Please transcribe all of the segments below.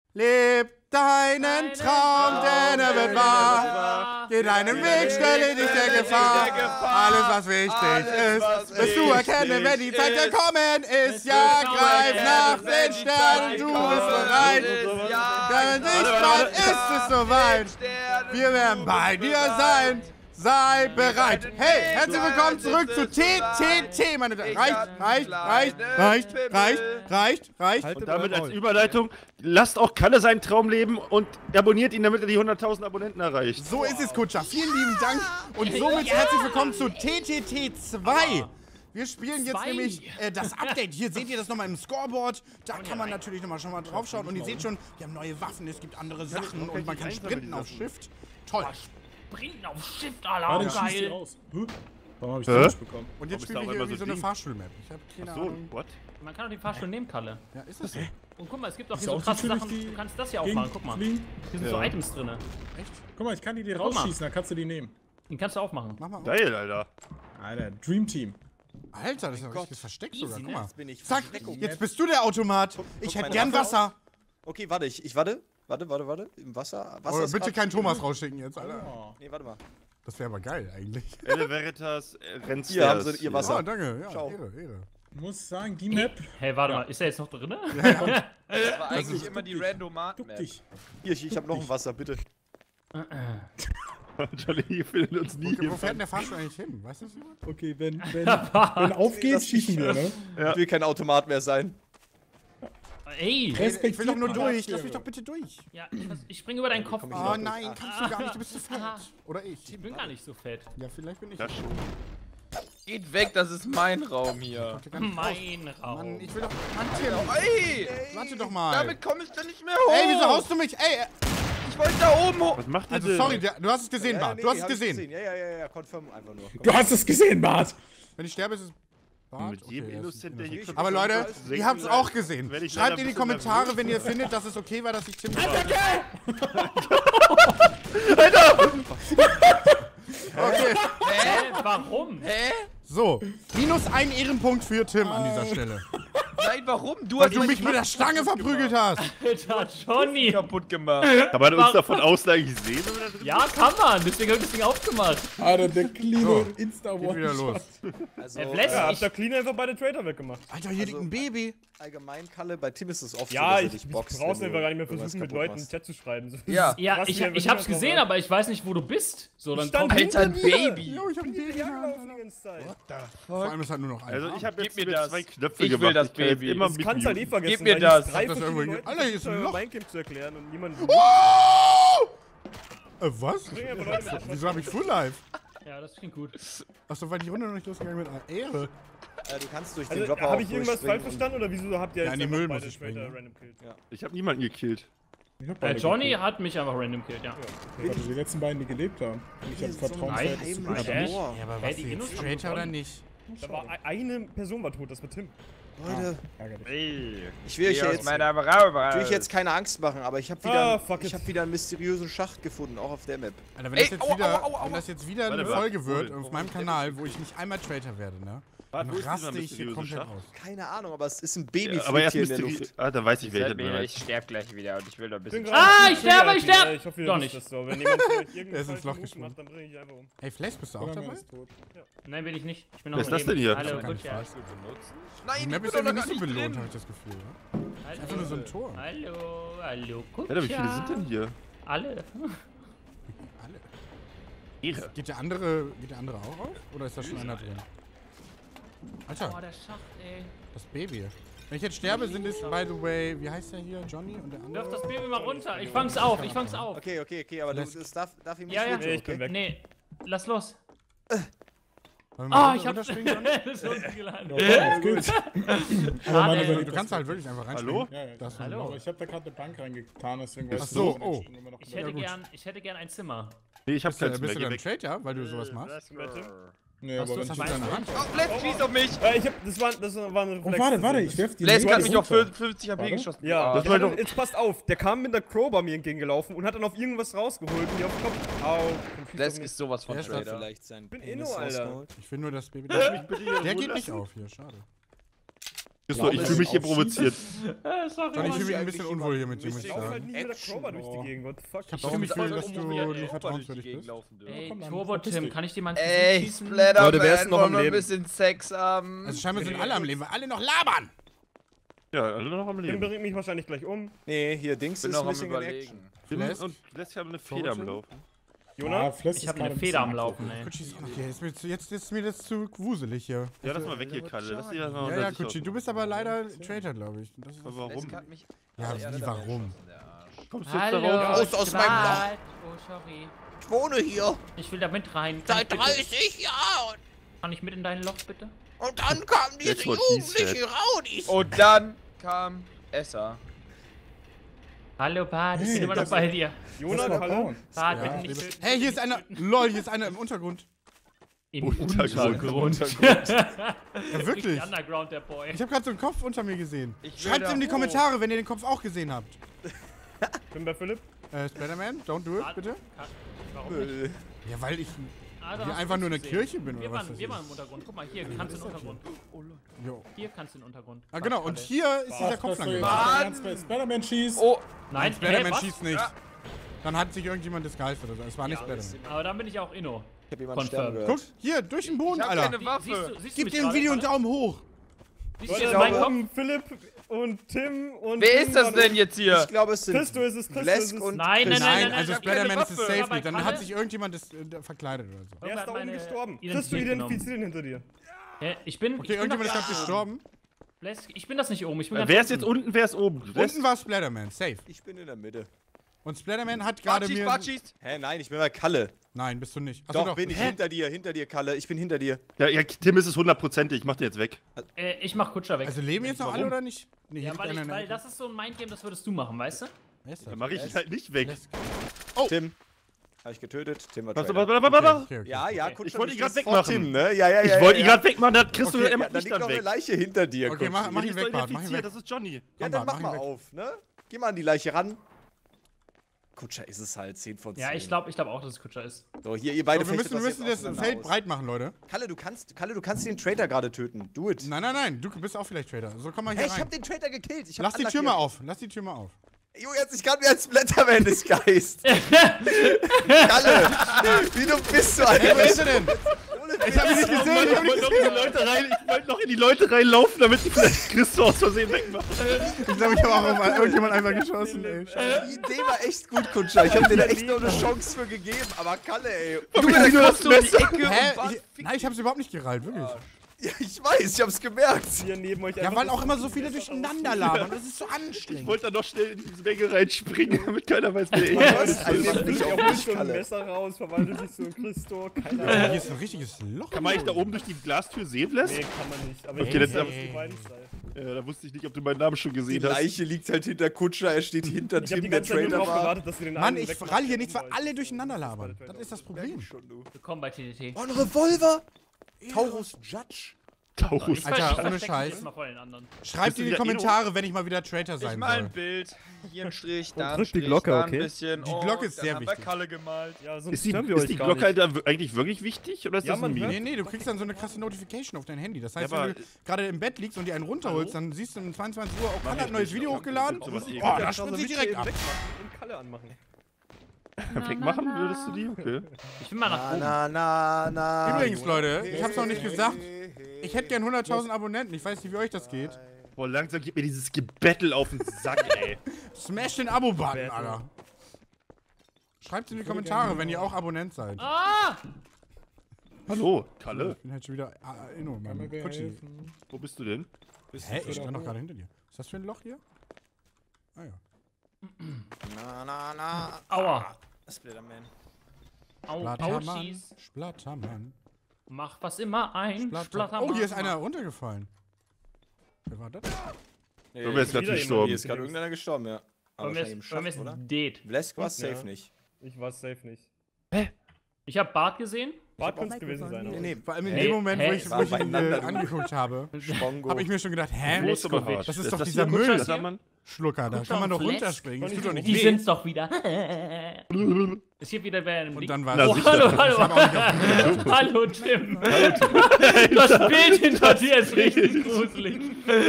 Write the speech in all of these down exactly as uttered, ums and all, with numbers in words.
Leb deinen Traum, denn er wird wahr. Geh deinen Weg, stelle dich der Gefahr. Alles, was wichtig ist, wirst du erkennen, wenn die Zeit gekommen ist. Ja, greif nach den Sternen, du bist bereit. Denn nicht bald ist es soweit. Wir werden bei dir sein. Sei bereit. Hey, herzlich willkommen zurück zu T T T, meine Damen. Reicht, reicht, reicht, reicht, reicht, reicht, reicht. Und damit als Überleitung, lasst auch Kalle seinen Traum leben und abonniert ihn, damit er die hunderttausend Abonnenten erreicht. So ist es, Kutscher. Vielen lieben Dank. Und somit herzlich willkommen zu T T T zwei. Wir spielen jetzt nämlich äh, das Update. Hier seht ihr das nochmal im Scoreboard. Da kann man natürlich nochmal schon mal drauf schauen. Und ihr seht schon, wir haben neue Waffen, es gibt andere Sachen und man kann sprinten auf Shift. Toll. Sprinten auf Shift, Alter, geil. Warum hab ich das nicht bekommen? Und jetzt spielen wir hier irgendwie so eine Fahrstuhl-Map. Ich hab keine So, Ahnung. what? Man kann auch den Fahrstuhl nehmen, Kalle. Ja, ist das so? Und guck mal, es gibt auch Ist hier so auch krasse natürlich Sachen. die Du kannst das hier aufmachen, guck mal. Hier Fliegen? sind Ja. so Items drin. Echt? Guck mal, ich kann die dir Guck mal. rausschießen, dann kannst du die nehmen. Den kannst du aufmachen. Mach mal auf. Geil, Alter. Alter, Dream Team. Alter, das ist ein richtiges Versteck Easy, sogar. Guck ne? mal. Jetzt bin ich Zack, Versteckung. jetzt bist du der Automat. Ich guck hätte meine gern Waffe Wasser. Okay, warte, ich, ich warte. Warte, warte, warte. Im Wasser. Wasser Oh, ist bitte grad- keinen Thomas rausschicken jetzt, Alter. Oh. Nee, warte mal. Das wäre aber geil eigentlich. Elle Veritas, äh, Rennsters. Hier haben sie ihr Wasser. Oh, danke. Ja, Ciao. Ehre, Ehre. Ich muss sagen, die Map, Hey, warte mal, ist er jetzt noch drin? Das war eigentlich immer die Randomat-Map. duck dich. Hier, ich, ich hab noch ein Wasser, bitte. Johnny, wir finden uns nie Okay, hier. wo fährt denn der Fahrstuhl eigentlich hin? Weißt du das jemand? Okay, wenn, wenn, wenn aufgeht, schießen wir, ne? Ich will kein Automat mehr sein. Ey! Ich will doch nur durch. Charaktere. Lass mich doch bitte durch. Ja, ich, ich spring über deinen Kopf. komm ich Oh noch. nein, kannst du gar nicht. Du bist zu fett. Oder ich. Ich bin gar nicht so fett. Ja, vielleicht bin ich. Das schon. Geht weg, das ist mein Raum hier. Mein Raum. Mann, ich will doch. Mann, Tim. Ey! Warte doch mal. Damit komme ich da nicht mehr hoch! Ey, wieso haust du mich? Ey, äh, Ich wollte da oben hoch! Was macht ihr also denn? sorry, der, du hast es gesehen, Ja, Bart. nee, Du hast es hab ich gesehen. Ja, ja, ja, ja, confirm einfach nur. Du hast es gesehen, Bart! Wenn ich sterbe, ist es. Bart? Mit jedem Okay, er ist Innocent, der hier innocent. kommt. Aber Leute, ihr habt es auch gesehen. Werde ich Schreibt leider in die ein bisschen Kommentare, nervös. wenn ihr findet, dass es okay war, dass ich Tim. Okay, Hä? Warum? Hä? so. Minus ein Ehrenpunkt für Tim an dieser Stelle. Nein, warum? Du Weil hast du mein mich mit der Stange verprügelt hast. Alter, Johnny! kaputt gemacht. Kann man uns davon außen eigentlich sehen, wenn wir da drin Ja, kann man. Deswegen hab ich das Ding aufgemacht. Alter, der cleane So, insta Geht wieder los. Also, Äh, Flash, äh, ich, Der Clean einfach beide Trader weggemacht. Alter, hier liegt ein Baby. allgemein, Kalle, bei Tim ist es oft Ja, so, ich, dass er ich dich boxt, brauch's wenn einfach du gar nicht mehr irgendwas versuchen, mit kaputt Leuten im machst. Chat zu schreiben. So, Ja. ja, krass, ich, wie er ich hab's wirklich gesehen, drauf aber ich weiß nicht, wo du bist. So, dann Stand komm. Alter, ein Baby! Jo, ich hab ein Baby. hergelaufen die ganze Zeit. Vor allem ist halt nur noch ein. Also ich habe jetzt Gib mir mit das. zwei Knöpfe Ich will gemacht. das kann jetzt Baby. Immer Das mit kannst halt eh muten. vergessen. Gib mir weil das. ich drei Hab das verschiedene irgendwo- Leute Alter, hier ist ein versucht, Loch. Minecraft zu erklären und niemand... Oh! Äh, was? Bring einfach Leute mit Wieso hab ich Full Life? Ja, das klingt gut. Achso, weil die Runde noch nicht losgegangen ist. Ah, Ehre. Äh, du kannst durch den Also, Dropper habe auch ich irgendwas durchspringen falsch verstanden oder wieso habt ihr Ja, jetzt in den einfach Müll beide muss ich Trader springen, random killt? Ich habe niemanden gekillt. Ich hab Äh, beide Johnny gekillt. hat mich einfach random killt, ja. Weil die letzten beiden, die gelebt haben. Und ich hab Vertrauen, Nein, das zu heimlich. tun. Hä? Boah. Ja, aber Hey, die jetzt? Innocent Traitor gewonnen. oder nicht? Da war e- eine Person war tot, das war Tim. Leute, Ärgerlich. Ey. ich will euch Geh ja aus jetzt, meiner Raum ich will euch jetzt keine Angst machen, aber ich habe wieder, Ah, einen- fuck ich it. hab wieder einen mysteriösen Schacht gefunden, auch auf der Map. Alter, wenn Ey, das jetzt aua, wieder, aua, aua, wenn das jetzt wieder Warte, eine warte, Folge wird cool. auf meinem Kanal, wo ich nicht einmal Traitor werde, ne? Warte, Dann wo ist dieser raste ich hier mysteriöse komplett Schacht? aus. Keine Ahnung, aber es ist ein Baby Ja, aber er ist hier in der mysteriös. Luft. Ah, da weiß ich welcher. Ich, du ich sterb gleich wieder und ich will da ein Ich bin bisschen. gerade Ah, ein ich bisschen sterbe, ich triggert, sterbe! Ich hoffe, ihr Doch wisst nicht. das so. Wenn jemand vielleicht Der ist irgendeinen ins Loch falschen Move gesprungen. macht, dann bringe ich einfach um. Hey, Flash, bist du auch Oder dabei? ist tot. Nein, will ich nicht. Ich bin noch Wer ist am das denn Leben. hier? Hallo, Ich hab gut, ja. Nein, Die ich Map bin ist doch irgendwie noch gar nicht so nicht belohnt, drin. habe ich das Gefühl. Ne? Einfach nur so ein Tor. Hallo, hallo, guck Alter, wie viele sind denn hier? Alle. Alle. Ehre. Geht der andere, geht der andere auch auf? Oder ist da schon einer drin? Oh, Alter, der Schacht, ey. das Baby. Wenn ich jetzt sterbe, sind es, by the way, wie heißt der hier? Johnny und der andere? Wirf das Baby mal runter. Ich fang's auf, ich fang's auf. Okay, okay, okay, aber du, Lässt- das darf, darf ihm nicht Ja, ja. wehtun, Nee, ich bin okay? weg. Nee, lass los. Wollen wir Ah, runter- ich hab runterspringen, Johnny? das ist unten gelandet. Ja, auf geht's. Aber meine Schade. überlebt Du das kannst gut. halt wirklich einfach reinspringen. Hallo? Ja, ja, Das ist Hallo. Aber ich hab da gerade eine Bank reingetan, deswegen weiß Ach ich so, nicht, oh. immer noch Ich in der- hätte gut. gern, ich hätte gern ein Zimmer. Nee, ich hab Bist du, keins mehr. bist du Geh dann weg. Traitor, weil du sowas machst? Nee, Hast aber du wenn das ich Hast du Schwein? deine Hand? Oh, Flash schießt auf mich! Äh, ich hab, das war, das war eine Oh, warte, warte, ich werf die Flash Nägel hat mich auf runter. fünfzig H P Warte. geschossen. Ja, Ah. das war war doch- doch, jetzt passt auf, der kam mit der Crowbar mir entgegengelaufen und hat dann auf irgendwas rausgeholt und mir auf den Kopf. Au, Flash ist sowas von Wer ist Trader. Trader. Vielleicht sein bin Penis Inno, Alter. rausgeholt. Ich will nur das Baby. Lass mich bitte hier Der in Ruhe geht nicht lassen. auf hier, schade. Ist so, ich fühle mich hier provoziert. Äh, sorry, Johnny, ich Mann. fühle mich ein bisschen unwohl hier mit dir, Ich muss ich Ich laufe halt sagen. nie mit der Action, Crowbar durch oh. die Gegend. What the fuck? Ich hab Warum ziemlich soll Gefühl, ich dass um du wieder nie Europa vertrauenswürdig bist. Ey, komm, dann Turbo verpiss Tim, dich. kann ich dir mal ins Ey, Gesicht schießen? Splatterman, Leute, wer ist noch am wollen wir ein Leben? bisschen Sex haben? Also scheinbar sind alle am Leben, weil alle noch labern. Ja, alle noch am Tim Leben. bringt mich wahrscheinlich gleich um. Nee, hier, Dings bin ist noch am missing in überlegen. action. Tim Flask? und lässt ja eine Feder am Laufen. Ah, Jonas? Flask Ich ist hab gerade eine ein Feder am bisschen Laufen, ey. Kutschi ist auch noch hier. Jetzt, jetzt, jetzt ist mir das zu wuselig hier. Ja, lass mal weg hier, Kalle. Lass die das mal Ja, unter ja, sich Kutschi, du bist aber leider Traitor, glaube ich. Das ist Aber warum? Lesk hat mich Ja, aus der wie, Erde warum? erschossen, der Arsch. Kommst du jetzt Hallo, darauf? Raus aus meinem Loch. Schwarz. Oh, sorry. Ich wohne hier Ich will da mit rein. Kann seit ich bitte- dreißig Jahren. Kann ich mit in dein Loch, bitte? Und dann kamen diese That's what he jugendlichen Raudis. Und dann kam Esser. Hallo, Bart, ich Hey, bin immer noch das- bei dir. Jonas, war hallo? braun. Bart, Ja, bitte nicht liebe- töten. Hey, hier ist einer. Lol, hier ist einer im Untergrund. Im Untergrund. Ja, Richtig wirklich. Underground, der Boy. Ich habe gerade so einen Kopf unter mir gesehen. Ich will Schreibt da in die hoch. Kommentare, wenn ihr den Kopf auch gesehen habt. Bin bei Philipp. Äh, Spider-Man, don't do it, Bart, bitte. kann- Warum nicht? Ja, weil ich Ah, da hier hast einfach du nur uns eine gesehen. Kirche bin, Wir oder was waren, das wir ist. waren im Untergrund. Guck mal, hier kannst du in den Untergrund. Jo. Hier kannst du in den Untergrund. Ah, genau, und hier ist dieser Kopf lang gewesen. Mann. Spider-Man schießt. Oh, Nein, Spider-Man hey, was? schießt nicht. Dann hat sich irgendjemand disguised oder so. Es war nicht Spider-Man. Aber dann bin ich auch Inno. Ich hab jemanden sterben Confirmed. gehört. Guck, hier, durch den Boden, ich hab Alter. keine Siehst Waffe. du, siehst du Gib mich dem gerade, Video einen Alter? Daumen hoch. Siehst du Leute, jetzt wir meinen Kopf? haben Philipp und Tim und. Wer Tim ist das waren- denn jetzt hier? Ich glaube, es sind Christo ist es, Christo Lesk ist es. und Nein, nein, Chris. nein, Nein, nein, also ich hab keine Spider-Man ist es Waffe. safe Aber nicht. Dann Kalle- hat sich irgendjemand das, äh, verkleidet oder so. Der Irgendwer ist da hat oben meine gestorben. Identität Christo genommen. identifizieren hinter dir. Ja, ich bin. Okay, ich bin irgendjemand ist doch gerade da. gestorben. Lesk, ich bin das nicht oben. Ich bin ganz Wer ist jetzt unten. unten, wer ist oben? Unten war Spider-Man, safe. Ich bin in der Mitte. Und Spider-Man hat gerade Batschis, mir... Batschis. Hä, nein, ich bin bei Kalle. Nein, bist du nicht. Achso, Doch, bin ich Hä? hinter dir, hinter dir, Kalle. Ich bin hinter dir. Ja, ja, Tim ist es hundertprozentig. Ich mach den jetzt weg. Äh, ich mach Kutscher weg. Also leben jetzt noch alle oder nicht? Nee, hier ja, liegt weil, einer ich, in der weil Ecke. das ist so ein Mindgame, das würdest du machen, weißt du? Wer ist das? Dann mach ich ihn halt nicht weg. Tim. Hab ich getötet. Tim war Warte, Traitor. warte, warte, warte. Okay, okay. Ja, ja, Okay. Kutscher, Ich wollte du ihn grad stehst vor wegmachen. Tim, ne? Ja, ja, ja. Ich ja, wollte ihn ja. gerade wegmachen, dann kriegst du Okay, immer ja, dann nicht liegt dann noch eine weg. Leiche hinter dir, Okay, Kutscher. mach, mach Die ihn ist weg, doch Bart, mach ihn identifiziert, weg. das ist Johnny. Ja, Komm, dann Bart, mach mach mal ihn weg. auf, ne? Geh mal an die Leiche ran. Kutscher ist es halt, zehn von zehn. Ja, ich glaube ich glaub auch, dass es Kutscher ist. So, hier, ihr beide So, wir fechtet müssen, wir müssen jetzt das aufeinander Feld aus. breit machen, Leute. Kalle, du kannst, Kalle, du kannst den Traitor gerade töten. Do it. Nein, nein, nein, du bist auch vielleicht Trader. So, komm mal hier Hey, ich rein. hab den Traitor gekillt. Ich hab Lass die Unlucky- Tür mal auf, lass die Tür mal auf. Jo, jetzt, ich kann mir als Blätterman disguised. Kalle, wie du bist du Hey, wer eigentlich? ist er denn? Ich hab ihn nicht gesehen, ich hab ihn Ich nicht wollte noch in die gesehen. Leute rein, ich wollte noch in die Leute reinlaufen, damit die vielleicht Christo aus Versehen wegmachen. Ich glaube, ich habe auch auf irgendjemand einfach geschossen, ey. Die Idee war echt gut, Kutscher. Ich hab dir da echt noch eine Chance für gegeben. Aber Kalle, ey. Junge, da kommst du in die Ecke. Hä? was? Ich, nein, ich hab's überhaupt nicht gereilt, wirklich. Ja, ich weiß, ich hab's gemerkt. Hier neben euch Ja, einfach weil das- auch immer so viele durcheinander labern. Das ist so Ich anstrengend. wollte da noch schnell in diese Menge reinspringen, damit keiner weiß, wer ich Was? bin. Also, Nimmt mich sich auch auch nicht, so ein Kalle. Messer raus, verwandelt sich zu Christo. Keine Hier Ahnung. ist ein richtiges Loch. Kann man eigentlich da oben durch die Glastür sehen, Les? Nee, kann man nicht. Aber Okay, ich das- weiß, dass die beiden seid. Ja, da wusste ich nicht, ob du meinen Namen schon Die gesehen hast. Leiche liegt halt hinter Kutscher, er steht hinter Ich hab die Tim, der ganze Zeit nur Traitor darauf war. gewartet, dass sie den Mann, einen ich wegmachen, rall hier der nichts, weil umwalt. alle durcheinander labern. Das ist das Problem. Willkommen bei T D T. Oh, ein Revolver! Taurus Judge. Taurus. Alter, ohne versteck mich Scheiß. jetzt mal vor den anderen. Schreibt Bist du in die wieder Kommentare, wenn ich mal wieder Traitor Ich sein mal ein soll. Bild. Hier ein Strich, da ein drück die Strich, Glocke, da ein okay? bisschen. Die Oh, Glocke ist dann sehr haben wir wichtig. Kalle gemalt. Ja, sonst Ist die, stören wir ist euch die gar Glocke nicht. Alter, eigentlich wirklich wichtig oder ist Ja, das man ein Meme? Nee, nee, du kriegst dann so eine krasse Notification auf dein Handy. Das heißt, Ja, aber- wenn du gerade im Bett liegst und die einen runterholst, dann siehst du um zweiundzwanzig Uhr, oh, Kalle hat ein neues Video ich hochgeladen. sowas Oh, eh. da Kannst du spritze ich mit direkt eben ab. wegmachen und Kalle anmachen. Wegmachen würdest du die? Okay. Ich bin mal nach oben. Na, na, na. Übrigens, Leute, ich hab's noch nicht gesagt. Ich hätte gern hunderttausend Abonnenten. Ich weiß nicht, wie euch das geht. Boah, langsam geht mir dieses Gebettel auf den Sack, ey. Smash den Abo-Button, Alter. Schreibt in die Kommentare, wenn ihr auch Abonnent seid. Ah! Hallo, Kalle. Ich bin halt schon wieder ah, Inno, Kann mir Mann. wer Kutschi. helfen? Wo bist du denn? Hä? Ich stand doch gerade hinter dir. Was ist das für ein Loch hier? Ah ja. Na, na, na. Aua. Splatterman. Au, Splattermann. Auschis. Splattermann. Mach was immer ein. Splatter. Splattermann. Oh, hier ist einer runtergefallen. Wer war das? Nee, Du bist wieder natürlich jemand gestorben. Hier ist gerade irgendeiner gestorben, ja. Aber Wollen wahrscheinlich im wir es Schacht, oder? Date. Blesk war safe Ja. nicht. Ich war safe nicht. Ich hab Bart gesehen. Bart könnte es gewesen sein. Nee, aber- nee. Vor allem in Hey, dem Moment, wo hey, ich, wo war ich ihn beieinander, äh, du. angeguckt habe, Spongo. habe ich mir schon gedacht, hä? Wo ist aber Leskovic. hart? Das ist Ist doch das dieser hier Müll. Kutscher, Mann? Schlucker, da Guck kann man doch, doch Flesk. runterspringen. Das tut doch nicht Die weh. sind's doch wieder. Ist hier wieder wer im Und Link? dann war Na, Oh, sicher. hallo, Ich hallo. hab auch nicht auf Hallo, Tim. Das Bild hinter dir ist richtig gruselig.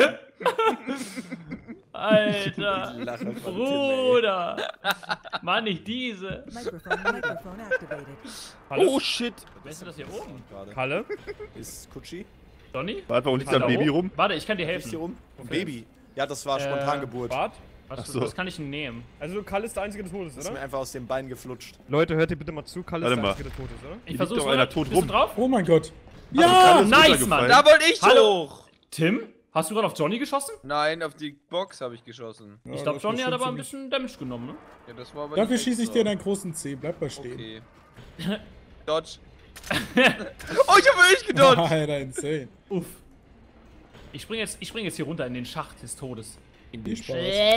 Alter. Die Lache von Tim, ey. Bruder. Mann, nicht diese. Microphone, microphone activated. Oh shit. Wer ist denn das hier oben? Gerade. Kalle? Ist Kutschi? Donny? Warte, warum liegt da Ist ein da Baby hoch? rum? Warte, ich kann dir Ist hier helfen. rum? Ein Baby. Ja, das war Äh, Spontangeburt. Bart? Was, Ach so. was kann ich denn nehmen? Also Kalle ist der Einzige, der tot ist, Das ist mir oder? einfach aus dem Bein geflutscht. Leute, hört ihr bitte mal zu, Kalle Warte ist der mal. Einzige, der tot ist, oder? Ich liegt versuch's doch mal. einer tot Bist rum. du drauf? Oh mein Gott. Ja, Kalle ist nice, runtergefallen. Mann. Da wollte ich Hallo. hoch! Tim, hast du gerade auf Johnny geschossen? Nein, auf die Box habe ich geschossen. Ja, Ich glaube, das Johnny hat bestimmt aber ein ziemlich- bisschen Damage genommen, ne? Ja, das war aber Dafür nicht schieße ich extra. dir deinen großen C. Bleib mal stehen. Okay. Dodge. Oh, ich habe wirklich gedodged! Alter, insane. Uff. Ich spring jetzt, ich spring jetzt hier runter in den Schacht des Todes. Viel Spaß.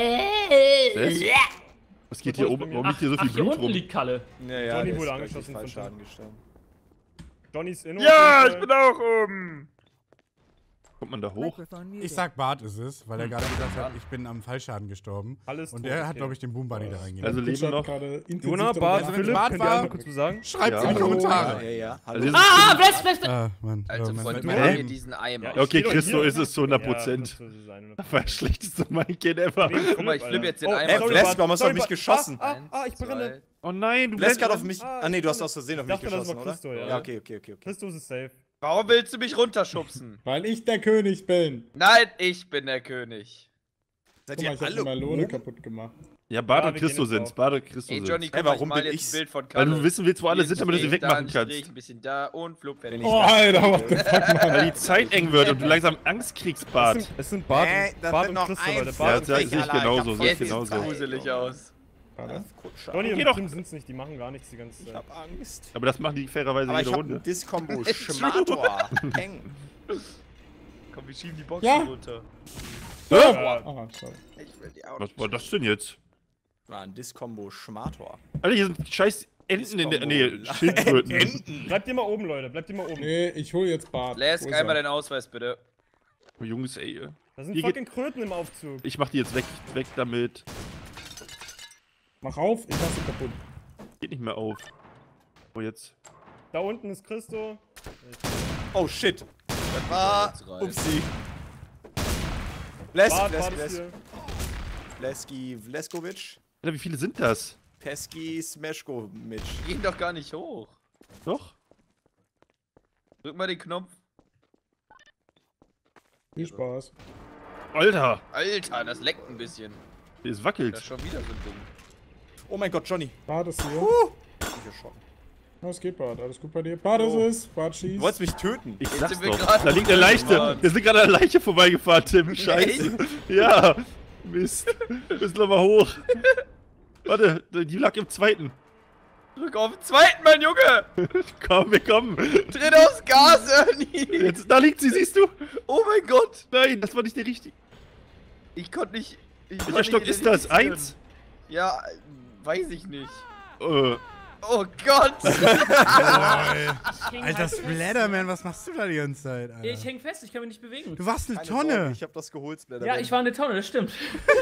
Was geht hier oben? Warum liegt hier so ach, viel hier Blut unten rum? liegt Kalle. Ja, ja, Johnny der wurde ist angeschossen gleich von Fallschaden gestorben. Johnny's Inno. Ja, ich bin auch oben. Kommt man da hoch? Microphone muted. Ich sag Bart ist es, weil er gerade gesagt hat, ich bin am Fallschaden gestorben. Alles Und tot, er hat, okay. glaube ich, den Boom Bunny da reingelegt. Also leben noch. Jona, Bart, Also wenn Philipp, Bart könnt ihr war- einmal kurz was sagen? Schreibt Ja. in die Ja, Kommentare. ja, ja. Hallo. Also, Ah, ah, Bless, Bless, Bless. Ah, Mann. Also, oh, mein- Freunde, mein wir haben hier Leben. diesen Eimer. Ja, Ja, okay, ich steh doch Christo hier. ist es zu hundert Prozent. Ja, das muss sein. Das war das schlechteste Mein-Kind ever. Guck mal, ich flippe jetzt den Oh, Eimer. Ey, sorry, Bless, Bart. warum hast du auf Sorry, mich Bart. geschossen? Ah, Eins, ah, ich brenne. zwei. Oh nein, du Bless bleibst hat auf mich. Ah, Ah, nee, du hast ich aus Versehen auf Ich mich dachte, das geschossen, war oder? Christo, ja. Ja, okay, okay, okay. okay. Christus ist safe. Warum willst du mich runterschubsen? Weil ich der König bin. Nein, ich bin der König. Seid Guck mal, ihr ich hab die alle Melone oben? kaputt gemacht. Ja, Bart Ja, und wir Christo gehen jetzt sind's. drauf. Bart und Christo Ey, sind's. Johnny, Ey, guck mal, ich warum mal bin jetzt ich- ein Bild von Weil Kalle. du wissen willst, wo alle Hier sind, damit du sie ein Strich, da wegmachen ein kannst. Strich, Ein bisschen da und flupp, fertig. Wenn Oh, Alter, what the fuck, Weil Mann. die Zeit eng wird und du langsam Angst kriegst, Es Bart. sind, es sind Bart, Äh, und- das Bart sind und noch Christo, ein Leute. Ja, Bart das und sehe ich Alter, genauso, ich sehe hab ich Jetzt sieht's genauso. gruselig aus. Warte. Johnny Geh und doch. Tim sind's nicht, die machen gar nichts die ganze Ich Zeit. hab Angst. Aber das machen die fairerweise Aber ich jede hab Runde. einen Diskombo Schmator. Eng. Komm, wir schieben die Box Ja. runter. Ah, sorry. Ich will die auch Was nicht. war das denn jetzt? War ein Diskombo Schmator. Alter, hier sind scheiß Enten in der. Nee, Schildkröten. Enten. Bleibt ihr mal oben, Leute. Bleibt ihr mal oben. Nee, ich hol jetzt Bart. Lesk, Wo ist einmal er? deinen Ausweis, bitte. Oh, Jungs, ey. Da sind Hier fucking Kröten im Aufzug. Ich mach die jetzt weg, weg damit. Mach auf, ich mach sie kaputt. Geht nicht mehr auf. Oh, jetzt. Da unten ist Christo. Oh shit. Das war. Jetzt rein. Upsi. Lesk, Bart, Lesk, Bart ist Lesk. hier. Leski Vleskovic. Alter, wie viele sind das? Peski Smeshkovic. Die gehen doch gar nicht hoch. Doch? Drück mal den Knopf. Viel Spaß. Alter, Alter, das leckt ein bisschen. es Das wackelt. ist schon wieder so ein Ding. Oh mein Gott, Johnny. Bart ist hier. Ich bin geschockt. Ja, es geht, Bart. Alles gut bei dir. Bart ist Oh. es. Bart Du schießt. wolltest mich töten. Ich Jetzt sag's sind wir doch. gerade Da liegt eine Leiche. gefahren. Wir sind gerade an der Leiche vorbeigefahren, Tim. Scheiße. Ja. Mist. Wir müssen nochmal hoch. Warte, die lag im zweiten. Drück auf den zweiten, mein Junge! Komm, wir kommen. Tritt aufs Gas, Ernie! Jetzt, da liegt sie, siehst du? Oh mein Gott! Nein, das war nicht der richtige. Ich konnte nicht. Ich konnte Welcher nicht Stock ist das? identifizieren. Eins? Ja, weiß ich nicht. Äh, Oh Gott! Alter Splatterman, was machst du da die ganze Zeit, Alter? Ich häng fest, ich kann mich nicht bewegen. Du warst eine Keine Tonne. Sorge, ich hab das geholt, Splatter. Ja, ich war eine Tonne, das stimmt.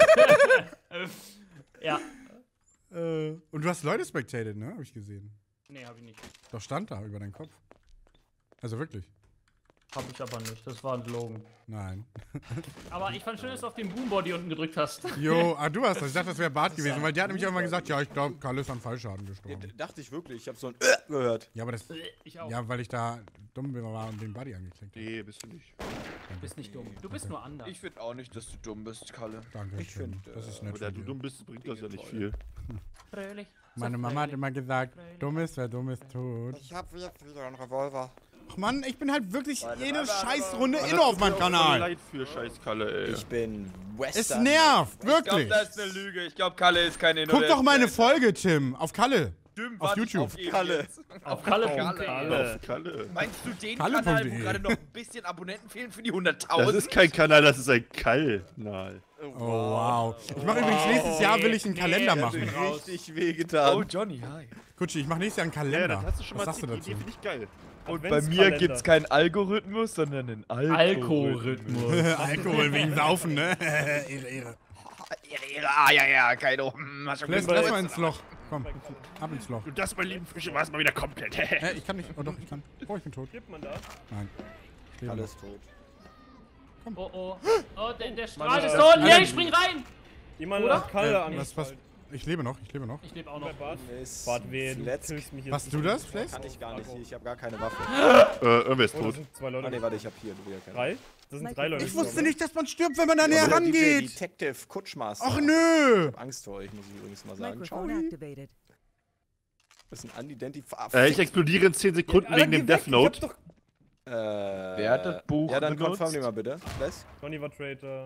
Ja. Äh, und du hast Leute spectated, ne? Hab ich gesehen. Nee, hab ich nicht. Doch stand da über deinen Kopf. Also wirklich. Hab ich aber nicht, das war ein Logan. Nein. Aber ich fand schön, dass du auf den Boombody unten gedrückt hast. Jo, ah, du hast das. Ich dachte, das wäre Bart gewesen, weil der hat nämlich auch mal gesagt, ja, ich glaube, Karl ist an Fallschaden Ja, gestorben. d- dachte ich wirklich. Ich hab so ein äh gehört. Ja, aber das. Ich auch. Ja, weil ich da dumm war und den Buddy angeklickt habe. nee, bist du nicht. Du bist nicht dumm. Du bist nur anders. Ich finde auch nicht, dass du dumm bist, Kalle. Danke. Ich Tim. find, das ist Aber nett da von du dir. dumm bist, bringt das ja nicht viel. Fröhlich. Meine So Mama hat fröhlich. immer gesagt, dumm ist, wer dumm ist, tot. Ich hab jetzt wieder einen Revolver. Ach Mann, ich bin halt wirklich jede warte, Scheißrunde Man immer hat auf meinem mir auch Kanal. leid für Scheißkalle, ey. Ich bin Es Western. nervt, Ich glaube, wirklich. das ist eine Lüge. Ich glaube, Kalle ist keine Guck doch meine Folge, Tim, auf Kalle. Stimmt, auf warte, ich YouTube. aufgebe Kalle. jetzt. Auf Kalle. Kalle. Kalle. Meinst du den Kalle Kanal, punkt de. wo gerade noch ein bisschen Abonnenten fehlen für die Das hunderttausend? ist kein Kanal, das ist ein Kanal. Oh, wow. Ich mache übrigens nächstes Jahr, will ich einen Kalender nee, machen. Richtig wehgetan. Oh, Johnny, hi. Kutschi, ich mache nächstes Jahr einen Ja, Kalender. das hast du schon mal Was sagst du die dazu? Idee, finde ich geil. Und bei Adventskalender. mir gibt's keinen Algorithmus, sondern einen Algorithmus. Algorithmus. Alkohol wegen Saufen, ne? Ehre, Ehre. Ehre, Ehre, ah, ja, ja, Kaido. Hm, hast schon Lass, gesehen. lass mal ins Loch. Komm, ab ins Loch. Und das, mein lieben Fische, war es mal wieder komplett. Hä, ich kann nicht. Oh doch, ich kann. Oh, ich bin tot. Gibt man da? Nein. Ich lebe noch. Alles tot. Oh, oh. Oh, der, der Strahl Mann, ist äh, da unten. Alter. Nee, ich spring rein. Jemand Oder? hat Kalle Äh, an. was, was? Ich lebe noch, ich lebe noch. Ich lebe auch noch. Bei Bart. Mist. Bart, weh, du Let's. killst mich jetzt. Warst du das, Flex? Kann ich gar nicht. Ich habe gar keine Waffe. Äh, irgendwer ist Oh, da tot. sind zwei Ah, Leute. nee, warte, ich habe hier. Du wieder keine. Drei? Das sind drei Leute. Ich wusste nicht, dass man stirbt, wenn man da näher Oder D J rangeht. Detective Kutschmaster. Ach nö. Ich hab Angst vor euch, muss ich übrigens mal sagen. Ciao. Microphone activated. Das ist ein Unidentified. Äh, ich explodiere in zehn Sekunden Alter, wegen geh dem weg, Death Note. Ich hab doch... Äh, Wer hat das Buch Ja, dann benutzt? confirm den mal bitte. Was? Johnny war Traitor.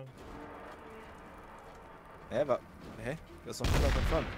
Hä, wa Hä? Das ist doch nicht mal confirmed.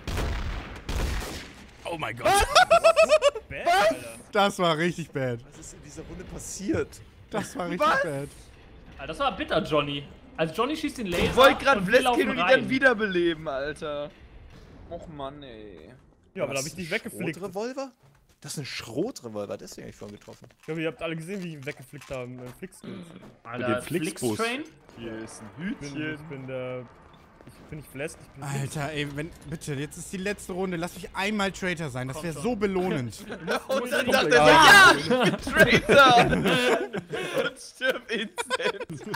Oh mein Gott. Bad, Alter. Das war richtig bad. Was ist in dieser Runde passiert? Das war richtig bad. Ah, das war bitter, Johnny. Also Johnny schießt den Laser. Ich wollte gerade und wir Flesk laufen killen und die rein. dann wiederbeleben, Alter. Och Mann, ey. Ja, aber da hab ich dich weggeflickt. Schrotrevolver? Das ist ein Schrotrevolver, deswegen hab ich vorhin getroffen. Ich glaube, ihr habt alle gesehen, wie ich ihn weggeflickt habe. Mit Flickskills. Alter, Mit dem Flixbus. Flixtrain? Hier ist ein Ich bin, ich bin der... Ich bin nicht Flesk, ich bin Flix. Alter, ey, wenn, bitte, jetzt ist die letzte Runde. Lass mich einmal Traitor sein. Das Komm wäre schon. so belohnend. Und dann dachte er so, ja, ich bin Traitor. Und stirb instant.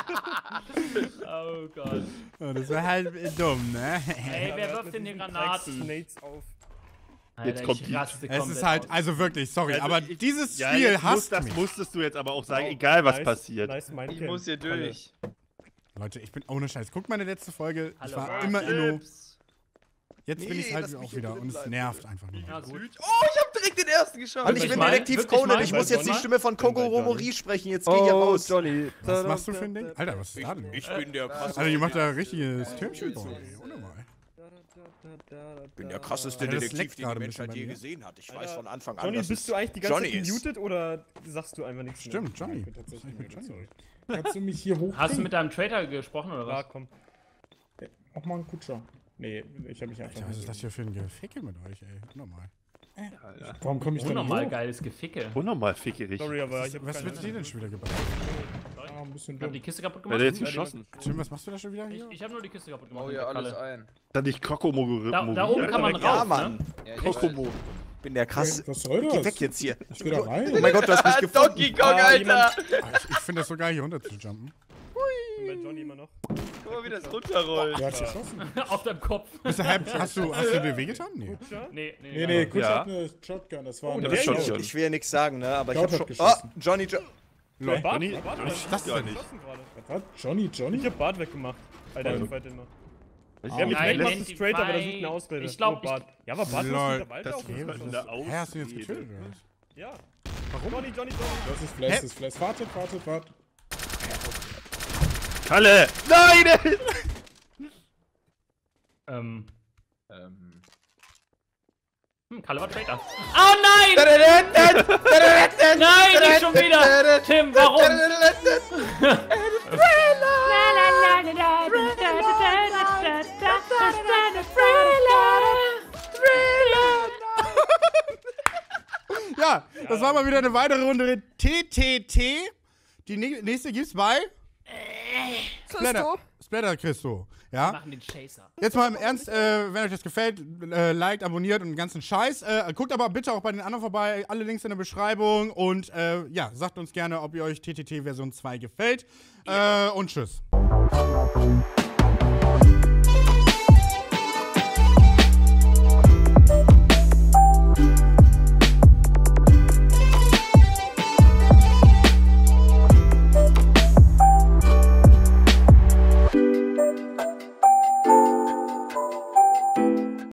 Oh Gott. Oh, das wäre halt äh, dumm, ne? Ey, Ja, wer aber wirft mit denn hier diesen Granaten? Drecks-Snates auf. Alter, kommt ich die. raste Es komplett ist halt, aus. also wirklich, sorry, Also aber ich- dieses Ja, Spiel jetzt muss, hasst das mich. musstest du jetzt aber auch sagen, egal was Nice, passiert. Nice Ich Mindcamp. muss hier Kalle. durch. Leute, ich bin ohne Scheiß. Guck meine letzte Folge. Ich Hallo, war Mark. immer Inno. Chips. Jetzt bin Nee, ich halt lass mich auch hier wieder drin und es bleiben. nervt einfach nur. Ja, gut. Oh, ich hab direkt den ersten geschafft. Mann, ich ich bin mal? Detektiv Wirklich Conan, mal? ich muss jetzt die Bei Stimme von Johnny? Kogoro Mori sprechen, jetzt geh hier Oh, raus. Johnny. Was machst du für ein Ding? Alter, was ist da denn? Ich bin der krasse. Alter, ihr macht da richtiges Türmchen. Ohne mal. Ich bin der krasseste Alter, das Detektiv, leckt den gerade die ein bisschen Menschheit bei je mir. gesehen hat. Ich weiß von Anfang an, Johnny, dass bist es du eigentlich die ganze Johnny Zeit ist. gemutet oder sagst du einfach nichts mehr? Stimmt, Johnny. Ich bin tatsächlich mit Johnny. Kannst du mich hier hoch? Hast du mit deinem Traitor gesprochen oder Ja, was? komm. Auch mal einen Kutscher. Nee, ich hab mich einfach. Alter, was ist das hier für ein Geficke mit euch, ey? Normal. Warum komme ich da nicht Unnormal hoch? geiles Geficke. Unnormal fickerig. Sorry, aber ich hab Was keine wird dir denn schon wieder gebracht? Ah, ein bisschen Ich hab die dumm. Kiste kaputt Wer gemacht. hat jetzt geschossen? Tim, was machst du da schon wieder Ich, hier? ich hab nur die Kiste kaputt gemacht. Oh mit ja, der alles Kalle. ein. Dann nicht Kokomo. Da, da oben kann man Ja, raus, Mann. ne? Ja, ich Kokomo. Ich bin der krasse. Was soll Geh das? weg jetzt hier. Ich will da rein. Oh mein Gott, du hast mich gefunden. Donkey Kong, Ah, Alter. jemand- Ah, Ich, ich finde das so geil, hier runter zu jumpen. Bei Johnny immer noch. Guck mal, wie das runterrollt. Wer hat geschossen? Auf deinem Kopf. Bist du halb, hast du, hast du dir wehgetan? Nee. Kutscher? Nee, nee, Nee, nee, Kutscher Ja. hat eine Shotgun. Das war Oh, eine der ist schon- Shotgun. Ich will ja nichts sagen, ne, aber ich Cloud hab hat schon. Oh, geschossen. Johnny jo Bart, Johnny, Bart, Johnny Bart, schießt gar nicht. geschossen gerade. Was hat Johnny, Johnny? Ich hab Bart weggemacht. Alter, Voll. ich fight den noch. Ah, Ja, mit Nein, wegmacht Mandy ist straight, aber das ist Fight. eine Ausrede. Ich glaub, Oh, Bart. Ja, aber Bart Lol, ist mit der Wald das auch. ist eine Hä, hast du ihn jetzt Ausrede. getötet oder was? Ja. Warum? Johnny, Johnny, Johnny. Das ist Flash, das ist Flash. Wartet, wartet, wartet. Kalle! Nein! ey! Ähm. Ähm. Hm, Kalle war Traitor. Oh nein! Nein, nicht schon wieder! Tim, warum? Ja, das war mal wieder eine weitere Runde T T T. Die nä- nächste gibt's bei Splatter, Splatter Christo. Ja. Machen den Chaser. Jetzt mal im Ernst, äh, wenn euch das gefällt, äh, liked, abonniert und den ganzen Scheiß. Äh, guckt aber bitte auch bei den anderen vorbei, alle Links in der Beschreibung. Und äh, ja, sagt uns gerne, ob ihr euch T T T Version zwei gefällt. Äh, und tschüss.